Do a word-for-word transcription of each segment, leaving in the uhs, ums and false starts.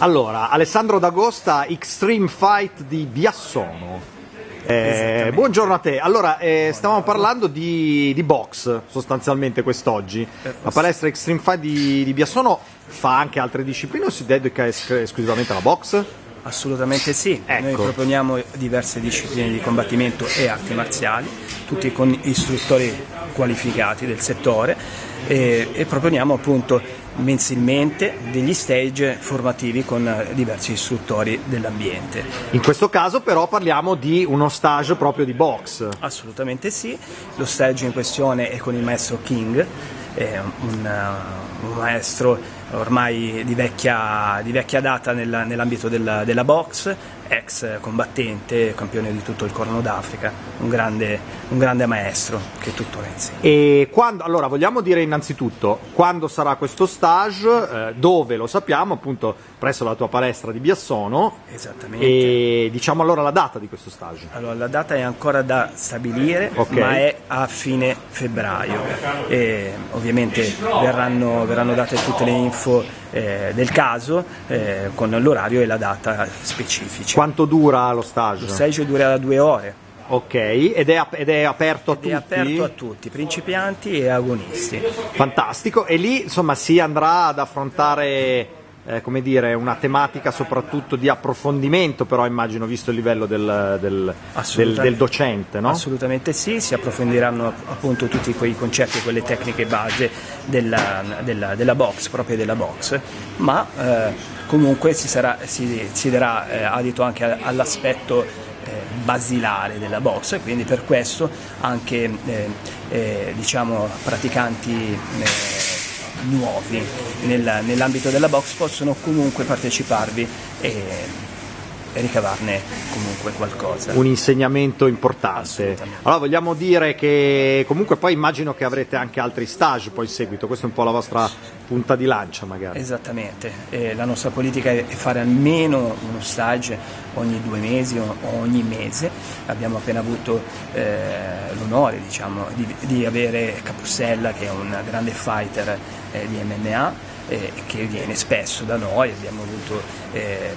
Allora, Alessandro D'Agosta, Extreme Fight di Biassono. Eh, buongiorno a te. Allora, eh, stavamo parlando di, di box sostanzialmente quest'oggi. La palestra Extreme Fight di, di Biassono fa anche altre discipline o si dedica es- esclusivamente alla box? Assolutamente sì, Ecco. Noi proponiamo diverse discipline di combattimento e arti marziali, tutti con istruttori qualificati del settore e, e proponiamo appunto mensilmente degli stage formativi con diversi istruttori dell'ambiente. In questo caso però parliamo di uno stage proprio di box. Assolutamente sì, lo stage in questione è con il maestro King, è un, un maestro ormai di vecchia, di vecchia data nella, nell'ambito della, della box, ex combattente, campione di tutto il Corno d'Africa, un grande, un grande maestro che tuttora insegna. E quando, allora vogliamo dire innanzitutto quando sarà questo stage, eh, dove lo sappiamo, appunto presso la tua palestra di Biassono. Esattamente. E diciamo allora la data di questo stage. Allora, la data è ancora da stabilire, Okay. ma è a fine febbraio. E ovviamente verranno, verranno date tutte le info eh, del caso eh, con l'orario e la data specifici. Quanto dura lo stage? Lo stage dura due ore. Ok, ed è, ap- ed è aperto a Ed tutti? è aperto a tutti, principianti e agonisti. Fantastico, e lì insomma si andrà ad affrontare, eh, come dire, una tematica soprattutto di approfondimento, però immagino visto il livello del, del, del, del docente, no? Assolutamente sì, si approfondiranno appunto tutti quei concetti, quelle tecniche base della, della, della box, proprio della box, ma eh, comunque si, sarà, si, si darà eh, adito anche all'aspetto basilare della box, e quindi per questo anche eh, eh, diciamo praticanti eh, nuovi nel, nell'ambito della box possono comunque parteciparvi e, e ricavarne comunque qualcosa. Un insegnamento importante. Allora vogliamo dire che comunque poi immagino che avrete anche altri stage poi in seguito, questa è un po' la vostra punta di lancia magari. Esattamente, e la nostra politica è fare almeno uno stage ogni due mesi o ogni mese. Abbiamo appena avuto eh, l'onore diciamo, di, di avere Capussella, che è un grande fighter eh, di M M A, eh, che viene spesso da noi. Abbiamo avuto eh,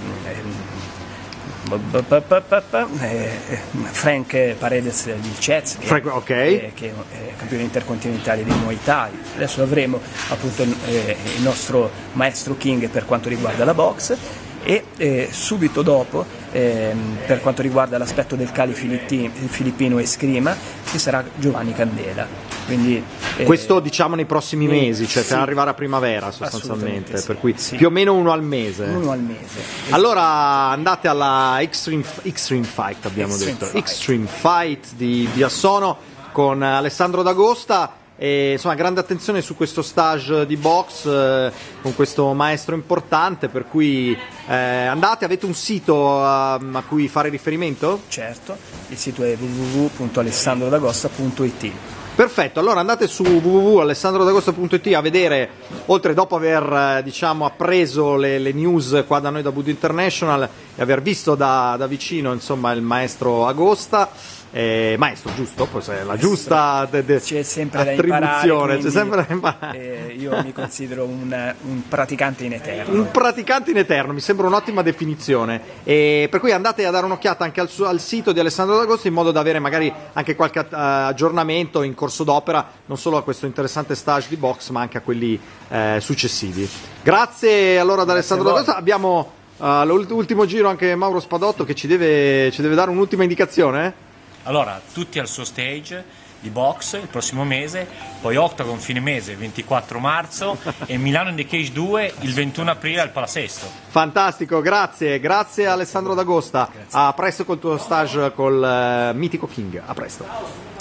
eh, Frank Paredes di Cez, che, Frank, okay. eh, che è campione intercontinentale di Muay Thai. Adesso avremo appunto eh, il nostro maestro King per quanto riguarda la box, e eh, subito dopo ehm, per quanto riguarda l'aspetto del Cali filippino, filippino Escrima ci sarà Giovanni Candela. Quindi, eh, questo diciamo nei prossimi mesi, cioè sì, per arrivare a primavera sostanzialmente, sì, per cui sì. più o meno uno al mese. Uno al mese. Allora andate alla Extreme, Extreme Fight, abbiamo Extreme detto, Fight. Extreme Fight di Biassono con Alessandro D'Agosta. E, insomma, grande attenzione su questo stage di box eh, con questo maestro importante, per cui eh, andate, avete un sito a, a cui fare riferimento? Certo, il sito è w w w punto alessandro dagosta punto i t. Perfetto, allora andate su w w w punto alessandro dagosta punto i t a vedere, oltre dopo aver diciamo appreso le, le news qua da noi da Budo International e aver visto da, da vicino insomma il maestro Agosta. Eh, maestro, giusto? Poi è la giusta de- de- c'è sempre da attribuzione, imparare, c'è sempre da imparare. Eh, io mi considero un, un praticante in eterno. Un praticante in eterno, mi sembra un'ottima definizione. E per cui andate a dare un'occhiata anche al, suo, al sito di Alessandro D'Agosta in modo da avere magari anche qualche uh, aggiornamento in corso d'opera, non solo a questo interessante stage di box, ma anche a quelli uh, successivi. Grazie allora ad Alessandro D'Agosta. Abbiamo uh, l'ultimo giro anche Mauro Spadotto che ci deve, ci deve dare un'ultima indicazione. Eh? Allora, tutti al suo stage di box il prossimo mese, poi Octagon fine mese, ventiquattro marzo, e Milano in the Cage due il ventuno aprile al Palasesto. Fantastico, grazie, grazie a Alessandro D'Agosta. Grazie. A presto col tuo stage col uh, mitico King, a presto.